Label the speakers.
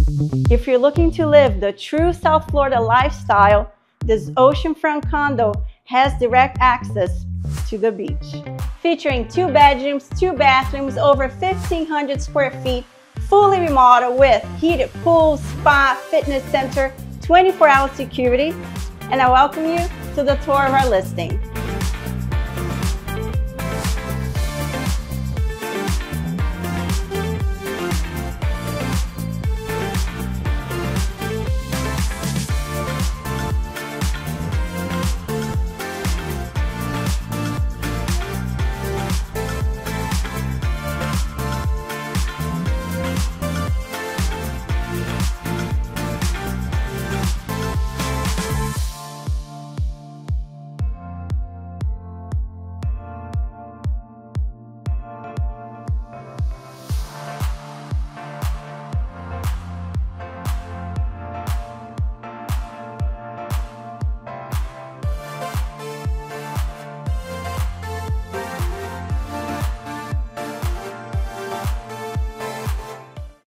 Speaker 1: If you're looking to live the true South Florida lifestyle, this oceanfront condo has direct access to the beach. Featuring 2 bedrooms, 2 bathrooms, over 1,500 square feet, fully remodeled with heated pool, spa, fitness center, 24-hour security. And I welcome you to the tour of our listing.